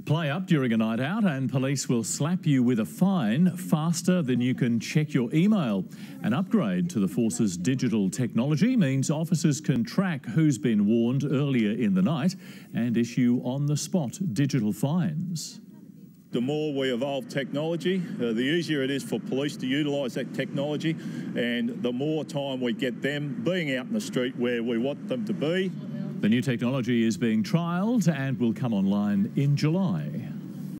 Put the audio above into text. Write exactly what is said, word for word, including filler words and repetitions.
Play up during a night out and police will slap you with a fine faster than you can check your email. An upgrade to the force's digital technology means officers can track who's been warned earlier in the night and issue on-the-spot digital fines. The more we evolve technology, uh, the easier it is for police to utilise that technology, and the more time we get them being out in the street where we want them to be. The new technology is being trialled and will come online in July.